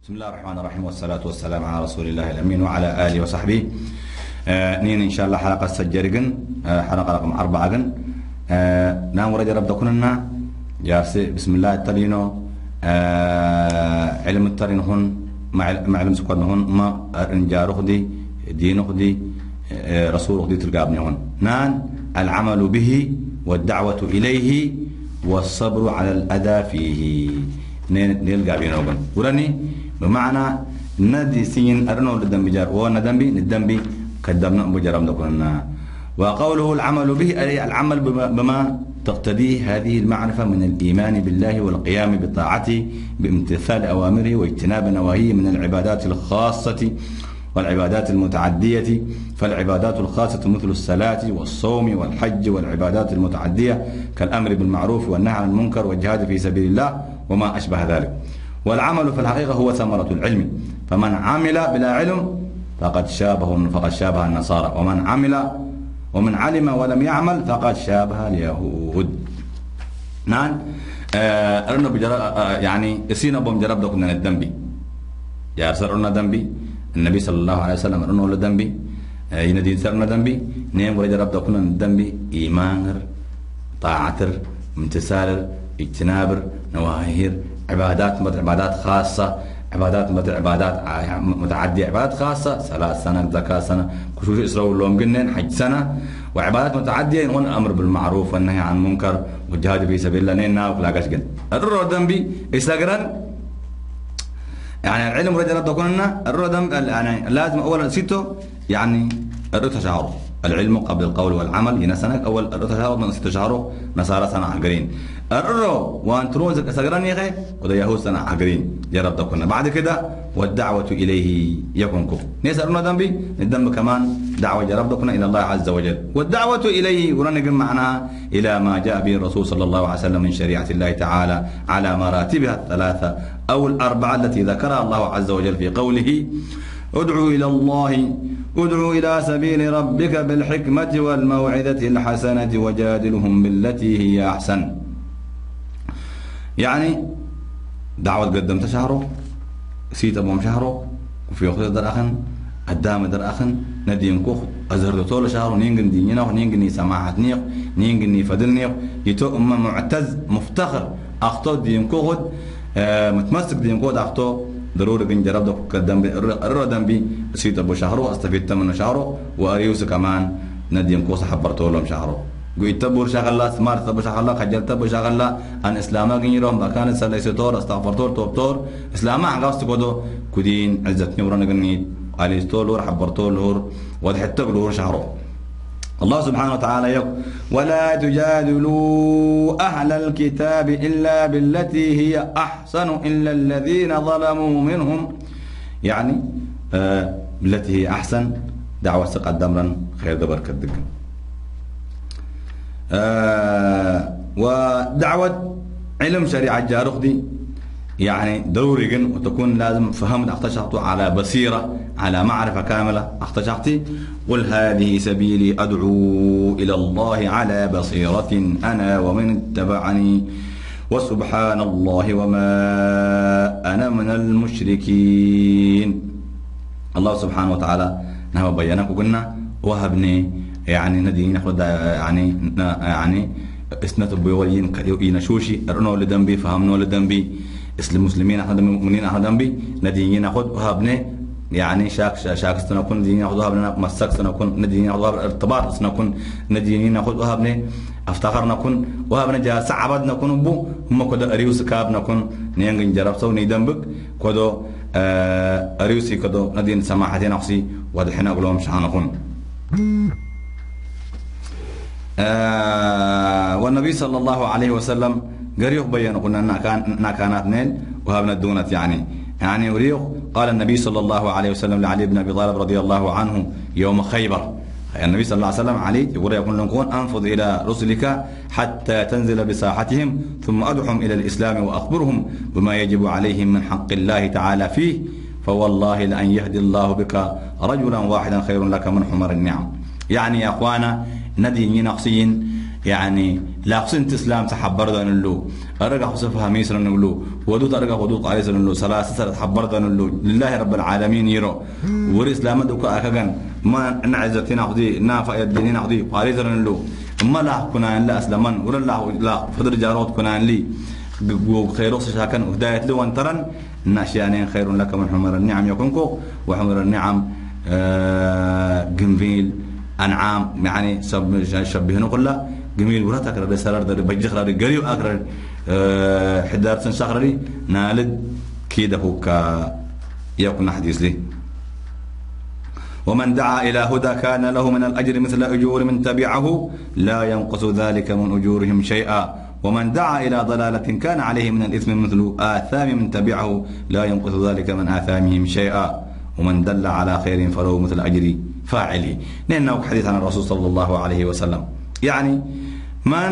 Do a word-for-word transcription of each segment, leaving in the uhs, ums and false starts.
بسم الله الرحمن الرحيم والصلاة والسلام على رسول الله الأمين وعلى آله وصحبه. آه نين إن شاء الله حلقة سجرجن آه حلقة رقم أربعة جن آه نام ورجع رب دكوننا جالس بسم الله التلينو آه علم الترين هون مع معلم سكون هون ما رنجار خدي دين خدي آه رسول خدي تلقابني هون نان العمل به والدعوة إليه والصبر على الأذى فيه نين نلقى بينهم وراني بمعنى ندي سين أرنو للدم بجار وانا دمبي للدمبي قدمنا بجرام دكنا. وقوله العمل به أي العمل بما تقتضيه هذه المعرفة من الإيمان بالله والقيام بطاعته بامتثال أوامره واجتناب نواهيه من العبادات الخاصة والعبادات المتعدية. فالعبادات الخاصة مثل الصلاة والصوم والحج والعبادات المتعدية كالأمر بالمعروف والنهي عن المنكر والجهاد في سبيل الله وما أشبه ذلك. والعمل في الحقيقة هو ثمرة العلم، فمن عمل بلا علم فقد شابه فقد شابه النصارى، ومن عمل ومن علم ولم يعمل فقد شابه اليهود. نعم أرنا بجرا يعني اسينا بوم جرب دكنا الدنبي يا سرنا دنبي النبي صلى الله عليه وسلم أرنا ولا دنبي يندين سرنا دنبي نيم ولا جرب دكنا الدنبي إيمانر طاعتر امتثالر اجتنابر نواهير عبادات مت عبادات خاصة عبادات مت عبادات متعدية عبادات خاصة صلاة سنة زكاة سنة كشوش إسراء لهم جنين حج سنة وعبادات متعدية هون الأمر بالمعروف والنهي عن المنكر والجهاد في سبيل الله نينا وفلاقش جن الرو دنبي إسلاقران يعني العلم رجل دكوننا الرو دم يعني لازم أولا سيتو يعني الرو تشعر العلم قبل القول والعمل هنا سنة أول الرو تشعر من ست شهره نصارى سنة عقرين الرو وان تروزك أسقران يا أخي وده يهود سنة عقرين يا رب دكونا بعد كده والدعوة إليه يكون كفر نسألنا ذنبي الذنب كمان دعوة يا رب دكونا إلى الله عز وجل والدعوة إليه ورنقم معناها إلى ما جاء به الرسول صلى الله عليه وسلم من شريعة الله تعالى على مراتبها الثلاثة أو الأربعة التي ذكرها الله عز وجل في قوله ادعو إلى الله ادعو إلى سبيل ربك بالحكمة والموعظة الحسنة وجادلهم بالتي هي أحسن. يعني دعوة قدمت شهره سيت أبوم شهره وفي أخذ در أخن قدام در أخن ندين كوخ أزهر طول شهره نينجن دينينا ونينجني سماحة نيق نينجني فضل نيق يتو أما معتز مفتخر أخطو دين كوخد آه متمسك دين كوخد أخطو ضروري بين جرب دك قدام الرد دم بي سيت أبو شهره استفيد من شهره وأريوس كمان ندين كوخ حبرت لهم شهره قلت تبور شغلة سمارت تبور شغلة خجلت تبور شغلة أن إسلامك ينيرهم بكان سلسطور استغفرتور توبتور إسلامه عقاست كده كدين عزتني ورنا قنيت عليه استولور حبرتور لور وضحت لور شهره. الله سبحانه وتعالى يقول ولا تجادلوا أهل الكتاب إلا بالتي هي أحسن إلا الذين ظلموا منهم. يعني آه بالتي هي أحسن دعوة قدمرا خير دبر كدق آه ودعوة علم شريعة جارخ دي يعني ضروري جن وتكون لازم فهمت اختشعته على بصيرة على معرفة كاملة اختشعتي قل هذه سبيلي أدعو إلى الله على بصيرة أنا ومن اتبعني وسبحان الله وما أنا من المشركين. الله سبحانه وتعالى نهى بيانك وقلنا وهبني يعني ندي ناخذ يعني يعني اسنة بيولين كيوين شوشي رنو لدنبي فهمنو لدنبي اسلم مسلمين احنا مؤمنين احنا دنبي ندي ناخذ وهبني يعني شاك شاك سنكون ندي ناخذ وهبنا مسك سنكون ندي ناخذ ارتباط سنكون ندي ناخذ وهبني افتخرنا كن وهبنا جا سعبدنا كن بو هم كده اريوس كاب نكون نينغ جرب سو ني دنبك كده اريوسي كده ندي سماحتي نفسي ودحنا اقولهم شحنكون آه والنبي صلى الله عليه وسلم قريق بيان قلنا أنها كانت نيل وهبنا الدونة يعني يعني وريق قال النبي صلى الله عليه وسلم لعلي بن أبي طالب رضي الله عنه يوم خيبر النبي صلى الله عليه وسلم علي يقول يقول لكم أنفض إلى رسلك حتى تنزل بساحتهم ثم أدعهم إلى الإسلام وأخبرهم بما يجب عليهم من حق الله تعالى فيه فوالله لأن يهدي الله بك رجلا واحدا خير لك من حمر النعم. يعني يا أخوانا ندي نقصين يعني لا حسن تسلام تحبر ذا نلو أرجع حسفها ميسر نلو ودوت أرجع ودوت قارس نلو سلاس سر تحبر ذا نلو لله رب العالمين يرو والإسلام دوك أكجن ما نعزتنا خدي نافع الدين خدي قارس نلو ما لا كنا لا أسلمان ولا لا لا فدر جارات كنا لي خير شاكن هداية له وانترن ناشيانين خير لك من حمر النعم يكونكو وحمر النعم آه جميل أنعام يعني سب شبهنا كله جميل وراتك رد سرر در بجخ رد قريب أقرر أه حدار سنشخر لي نالد كيده كا يكون حديث لي ومن دعا إلى هدى كان له من الأجر مثل أجور من تبعه لا ينقص ذلك من أجورهم شيئا ومن دعا إلى ضلالة كان عليه من الإثم مثل آثام من تبعه لا ينقص ذلك من آثامهم شيئا ومن دل على خير فله مثل أجر فاعله. لأنه حديث عن الرسول صلى الله عليه وسلم يعني من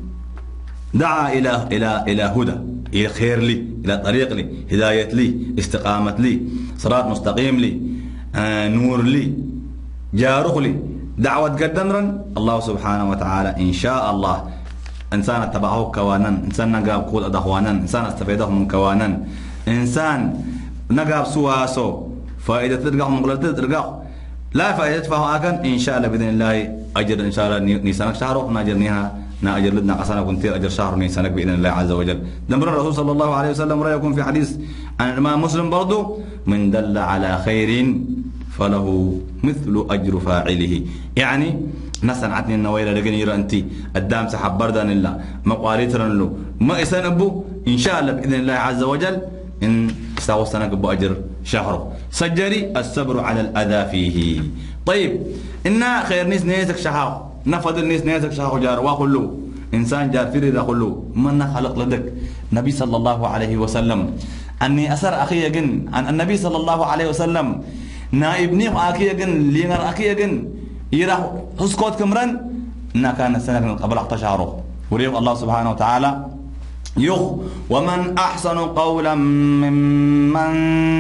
دعا إلى إلى إلى هدى إلى خير لي إلى طريق لي هداية لي استقامة لي صراط مستقيم لي آه نور لي جارخ لي دعوة قدمرا الله سبحانه وتعالى إن شاء الله إنسان اتبعه كوانا إنسان نقاب قول أدخوانا إنسان استفيده من كوانا إنسان نقاب سواسو فائدة ترقع مقلة ترقع لا فائدة فهو أكن إن شاء الله بإذن الله أجر إن شاء الله نيسانك شهره ناجرنيها ناجر لدنا قصنا كنتير أجر شهر نيسانك بإذن الله عز وجل. دمر الرسول صلى الله عليه وسلم رأيكم في حديث عن الإمام مسلم برضو من دل على خير فله مثل أجر فاعله. يعني نسن عتني النويلة لقني رأنتي الدام سحب بردان الله مقاليتنا له ما يسنبو إن شاء الله بإذن الله عز وجل إن استوصنك بأجر شهره. سجري الصبر على الأذى فيه. طيب إن خير نيس نيسك شهر نفضل نيس نيسك شهر جار وخلو إنسان جار فريد خلو من خلق لدك نبي صلى الله عليه وسلم أني أسر أخي جن عن النبي صلى الله عليه وسلم نائبني أخي جن لينر أخي جن يراه حسكوت كمرن إن كان السنة قبل اقتشاره وريق الله سبحانه وتعالى يخ ومن أحسن قولا ممن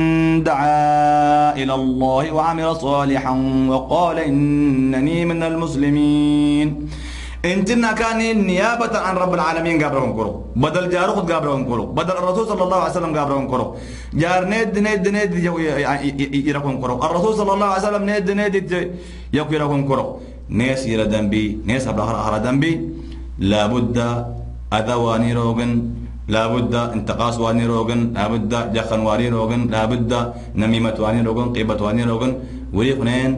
دعا إلى الله وعمل صالحا وقال إنني من المسلمين. انتنا كان نيابة عن رب العالمين قابلهم كرو بدل جارخ قابلهم كرو بدل الرسول صلى الله عليه وسلم قابلهم كرو جار نيد نيد نيد يركون كرو الرسول صلى الله عليه وسلم نيد نيد يركون كرو ناس يرى ذنبي ناس أبلغ أخر ذنبي لابد أذى واني روغن لابد انتقاص واني روغن لابد جخن واني روغن لابد نميمة واني روغن قيبة واني روغن وليقنين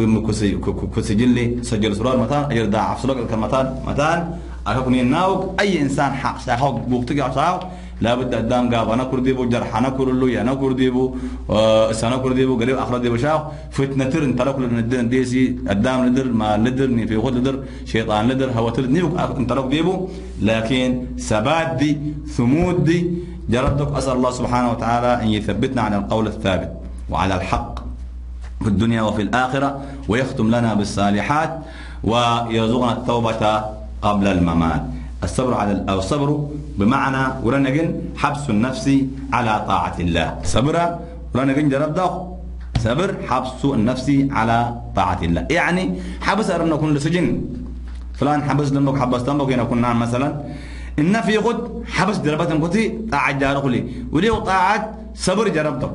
كسجلي سجل سرار متان أجر داع عفصلك الكلمتان متان أكوني ناوك أي إنسان حق ساحوك بوقتك عصاو لابد قدام قاب أنا كرديبو جرح أنا كرلو يا أنا كرديبو سنة كرديبو قريب آخر ديبو شاو فتنة تر انت لك لندر ديسي قدام لدر ما لدر ني في خود لدر شيطان لدر هوا تر نيوك انت لك ديبو لكن ثبات دي ثمود دي جربتك أسأل الله سبحانه وتعالى أن يثبتنا على القول الثابت وعلى الحق في الدنيا وفي الآخرة ويختم لنا بالصالحات ويرزقنا التوبة قبل الممات. الصبر على أو الصبر بمعنى ورنجن حبس النفس على طاعة الله. صبر ورنجن جرب ده صبر حبس النفس على طاعة الله. يعني حبس أرنا كل سجن فلان حبس لنبك حبس لنبك هنا كنا مثلا إن في غد حبس جربت نقطي طاعة جارق لي وليه طاعة صبر جرب ده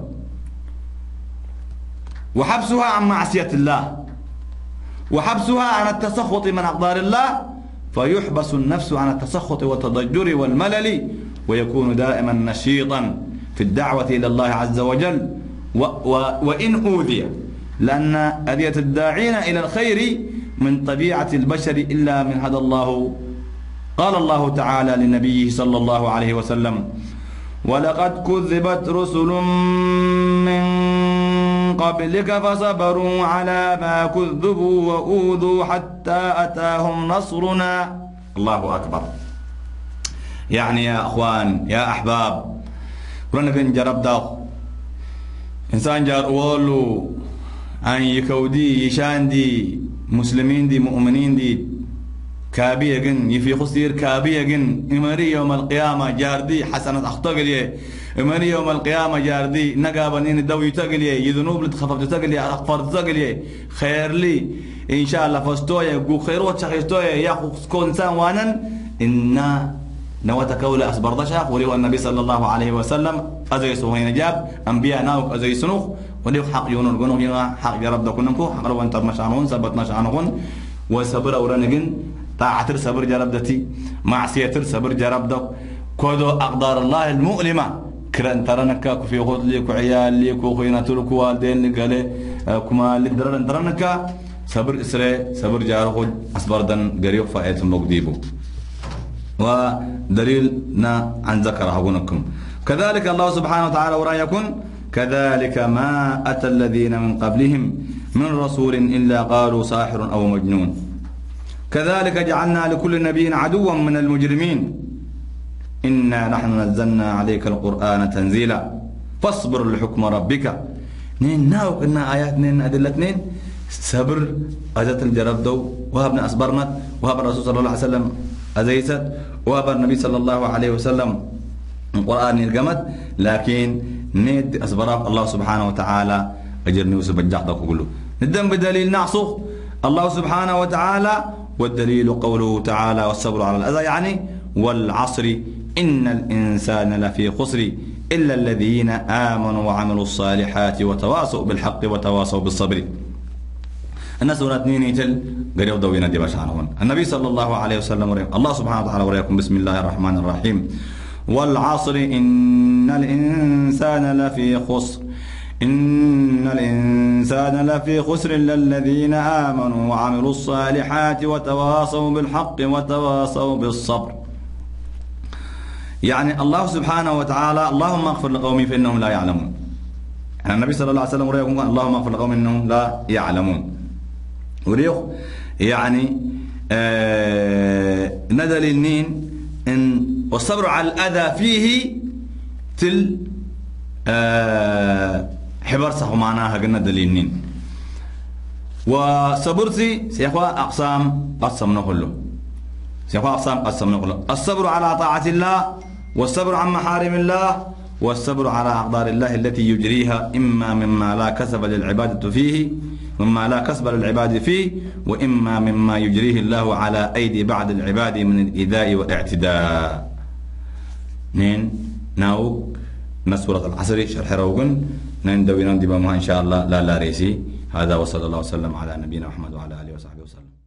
وحبسها عن معصية الله وحبسها عن التسخط من أقدار الله فيحبس النفس عن التسخط والتضجر والملل ويكون دائما نشيطا في الدعوة إلى الله عز وجل و و وإن أوذي لأن أذية الداعين إلى الخير من طبيعة البشر إلا من هدى الله. قال الله تعالى لنبيه صلى الله عليه وسلم ولقد كذبت رسل من قبلك فصبروا على ما كذبوا وأوذوا حتى أتاهم نصرنا. الله أكبر. يعني يا أخوان يا أحباب كنا بنجرب ده إنسان جار أولو أن يكودي يشان دي مسلمين دي مؤمنين دي كابية جن يفي خسير كابية جن إمري يوم القيامة جاردي حسنة أخطاق ليه إمري يوم القيامة جاردي نقابنين الدوي تقلي يذنوب لتخفف تقلي أغفر تقلي خير لي إن شاء الله فستويا جو خيروت شخصتويا يا كونسان وانا إن نوتك ولا أصبر دشاق وليه النبي صلى الله عليه وسلم أزي سوهين جاب أنبياء ناوك أزي سنوخ وليه حق يونون جنوه هنا حق جرب دكونكو حق لو أنت مشانون سبت مشانون وصبر أورانجن طاعتر صبر جرب دتي معصيتر صبر جرب دك كودو أقدار الله المؤلمة كرن ترنك في غد ليك وعيال ليك وخينا تلك والدين لقاله كما لدرن ترنك صبر إسراء صبر جاره أصبر دن قريب فائت مقديبو ودليلنا عن ذكره ونكم كذلك الله سبحانه وتعالى ورايكم كذلك ما أتى الذين من قبلهم من رسول إلا قالوا ساحر أو مجنون كذلك جعلنا لكل نبي عدوا من المجرمين إنا نحن نزلنا عليك القرآن تنزيلا فاصبر لحكم ربك نين ناوك إن آيات نين أدلة نين صبر أجت الجرب دو وهبنا أصبرنا وهب الرسول صلى الله عليه وسلم أزيست وهب النبي صلى الله عليه وسلم القرآن الجمد لكن نيد أصبرك الله سبحانه وتعالى أجرني وسبجع دك كله ندم بدليل نعصه الله سبحانه وتعالى والدليل قوله تعالى والصبر على الأذى يعني والعصر إن الإنسان لفي خسر إلا الذين آمنوا وعملوا الصالحات وتواصوا بالحق وتواصوا بالصبر الناس اثنين يتل قريب دوينا دي باشعنون النبي صلى الله عليه وسلم وريكم الله سبحانه وتعالى وريكم بسم الله الرحمن الرحيم والعصر إن الإنسان لفي خسر إن الإنسان لفي خسر إلا الذين آمنوا وعملوا الصالحات وتواصوا بالحق وتواصوا بالصبر يعني الله سبحانه وتعالى اللهم اغفر لقومي فإنهم لا يعلمون يعني النبي صلى الله عليه وسلم وريكم اللهم اغفر لقومي إنهم لا يعلمون وريخ يعني آه ندل النين إن والصبر على الأذى فيه تل آه حبر صح معناها قلنا دليلين وصبرتي سيخوا أقسام قسمنا كله سيخوا أقسام قسمنا كله الصبر على طاعة الله والصبر عن محارم الله والصبر على أقدار الله التي يجريها إما مما لا كسب للعبادة فيه مما لا كسب للعباد فيه وإما مما يجريه الله على أيدي بعض العباد من الإيذاء والاعتداء نين ناوك نسورة العصر شرح روغن نين دوينا دبامها إن شاء الله لا لا ريسي هذا وصلى الله وسلم على نبينا محمد وعلى آله وصحبه وسلم.